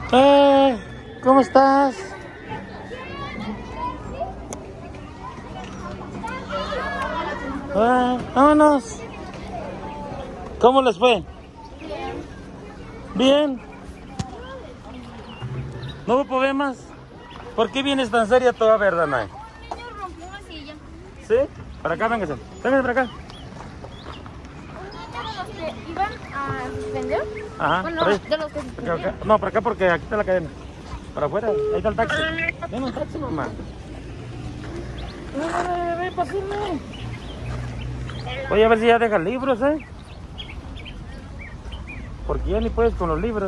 ¿Cómo estás? Vámonos. ¿Cómo les fue? Bien. ¿No hubo problemas? ¿Por qué vienes tan seria toda, verdad, Nay? El niño rompió una silla. ¿Sí? Para acá, véngase. Véngase para acá. Un niño de los que iban a suspender. Ajá. Bueno, por ahí. de los que Acá, suspendieron. acá. No, para acá porque aquí está la cadena. Para afuera. Ahí está el taxi. Ven un taxi, mamá. Ven, pasame. Voy a ver si ya deja libros, porque ya ni puedes con los libros.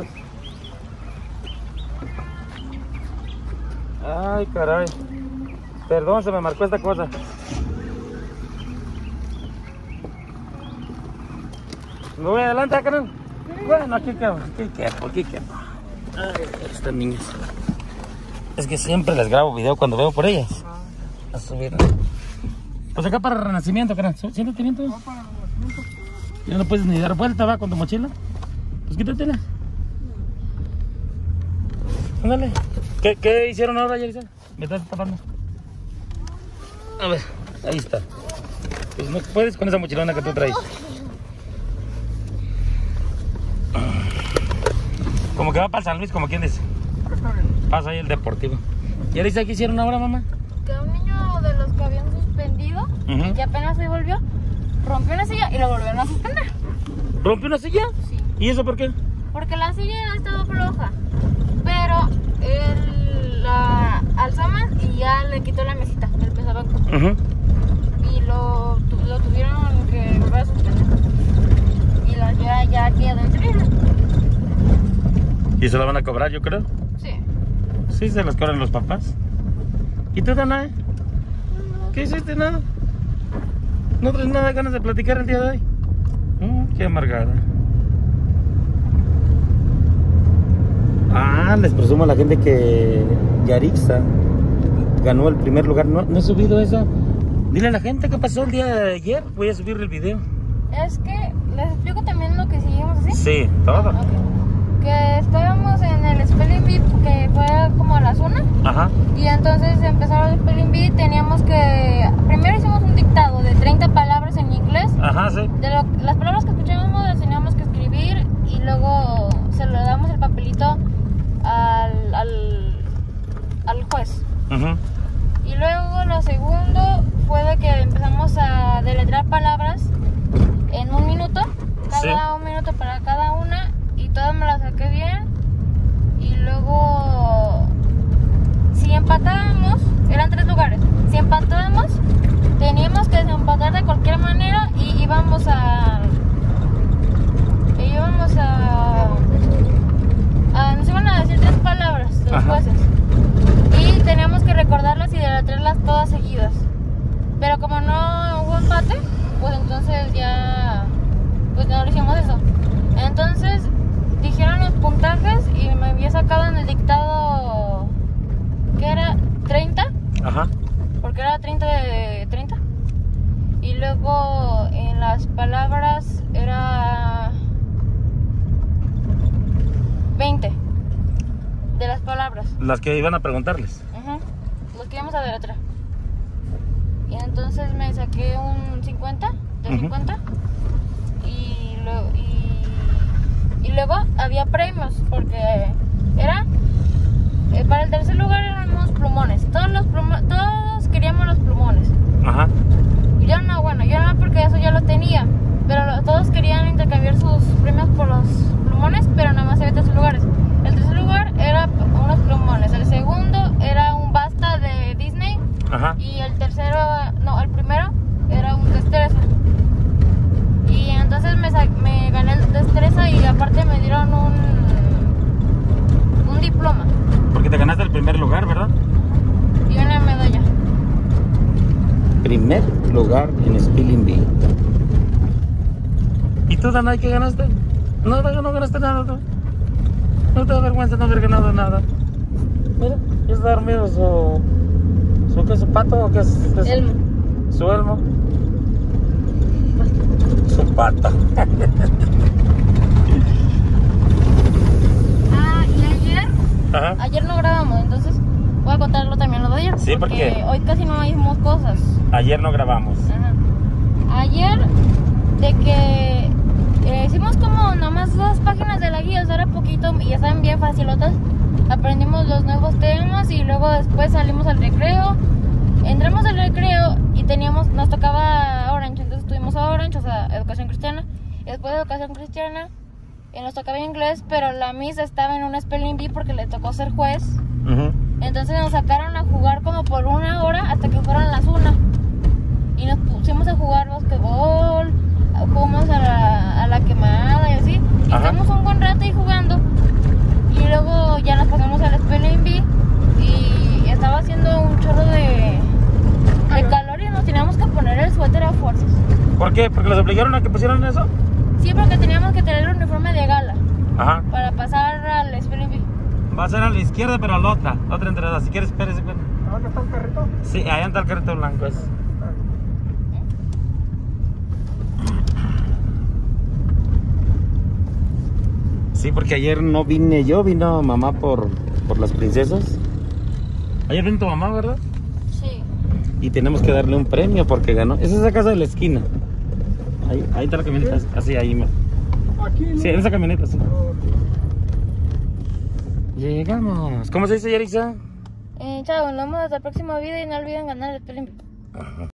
Ay, caray. Perdón, se me marcó esta cosa. ¿Me voy adelante, carnal? Bueno, aquí quepo. Ay, estas niñas. Es que siempre les grabo video cuando veo por ellas. A subir. Pues acá para Renacimiento, carnal. Siéntate bien tú. Ya no puedes ni dar vuelta, va, con tu mochila. Pues quítatela. Ándale. ¿Qué hicieron ahora, Yarisa? Me estás tapando. A ver, ahí está. Pues no puedes con esa mochilona que tú traes. Como que va para San Luis, como quien dice. Pasa ahí el deportivo. Yarisa, ¿qué hicieron ahora, mamá? Que un niño de los que habían suspendido, que apenas se volvió, rompió una silla y lo volvieron a suspender. ¿Rompió una silla? Sí. ¿Y eso por qué? Porque la silla estaba floja. Pero él la alzó más y ya le quitó la mesita del pesabanco. Y lo tuvieron que volver a suspender. Y la señora ya quedó inscrita. ¿Y se la van a cobrar, yo creo? Sí. Sí, se las cobran los papás. ¿Y tú, Danae? ¿Qué hiciste? Nada. ¿No traes nada de ganas de platicar el día de hoy? Qué amargada. Les presumo a la gente que Yarixa ganó el primer lugar. No he subido eso. Dile a la gente qué pasó el día de ayer. Voy a subir el video. Es que les explico también lo que seguimos así. Sí, todo. Okay. Que estábamos en el Spelling Bee, que fue como a las 1. Ajá. Y entonces empezaron el Spelling Bee. Teníamos que... Primero hicimos un dictado de 30 palabras en inglés. Ajá, sí. Las palabras que escuchábamos las teníamos que escribir y luego se lo damos el papelito al juez. Y luego lo segundo fue de que empezamos a deletrear palabras en un minuto, un minuto para cada una, y todas me las saqué bien. Y luego, si empatábamos, eran 3 lugares. Si empatábamos, teníamos que desempatar de cualquier manera y íbamos a nos iban a decir 3 palabras los jueces. Y teníamos que recordarlas y deletrearlas todas seguidas. Pero como no hubo empate, pues entonces ya pues no lo hicimos eso. Entonces dijeron los puntajes y me había sacado en el dictado que era 30. Ajá. Porque era 30 de 30. Y luego en las palabras era 20 de las palabras. Las que iban a preguntarles. Los que íbamos a deletrear. Y entonces me saqué un 50 de 50. Y luego había premios, porque era para el tercer lugar eran unos plumones. Todos queríamos los plumones. Ajá. Y yo no, porque eso ya lo tenía. Pero todos querían intercambiar sus premios por los plumones, pero nada más había 3 lugares. El tercer lugar era unos plumones. El segundo era un basta de Disney. Ajá. Y el primero era un destreza. Y entonces me gané el destreza y aparte me dieron un diploma. Porque te ganaste el primer lugar, ¿verdad? Y una medalla. Primer lugar en Spelling Bee. ¿Y tú, Danae, qué ganaste? No ganaste nada, tú. No te da vergüenza no haber ganado nada. Mira, ya está dormido ¿su pato o qué es? Elmo. Su elmo. Su pata. Y ayer Ajá. Ayer no grabamos, entonces voy a contarlo también lo de ayer. Sí, porque hoy casi no hicimos cosas. Ayer no grabamos. Ajá. Ayer, de que hicimos como nomás 2 páginas de la guía, o sea, era poquito y estaban bien facilotas. Aprendimos los nuevos temas y luego después salimos al recreo. Entramos al recreo y nos tocaba Orange, entonces estuvimos a Orange, o sea, educación cristiana. Y después de educación cristiana nos tocaba inglés, pero la Miss estaba en un Spelling Bee porque le tocó ser juez. Entonces nos sacaron a jugar como por 1 hora hasta que fueran las 1. Y nos pusimos a jugar basquetbol, jugamos a la quemada y así. Y estuvimos un buen rato ahí jugando. Y luego ya nos pasamos al Spelling Bee y estaba haciendo un chorro de calor y nos teníamos que poner el suéter a fuerzas. ¿Por qué? ¿Porque los obligaron a que pusieran eso? Sí, porque teníamos que tener el uniforme de gala. Ajá. Para pasar al Spelling Bee. Va a ser a la izquierda, pero a la otra entrada. Si quieres, espérese. ¿Dónde está el carrito? Sí, allá está el carrito blanco. Sí, porque ayer no vine yo, vino mamá por las princesas. Ayer vino tu mamá, ¿verdad? Sí. Y tenemos que darle un premio porque ganó. Esa es esa casa de la esquina. Ahí está la camioneta. Así, ahí. Aquí, ¿no? Sí, en esa camioneta, sí. Llegamos. ¿Cómo se dice, Yarisa? Chao, nos vemos hasta el próximo video y no olviden ganar el Spelling Bee.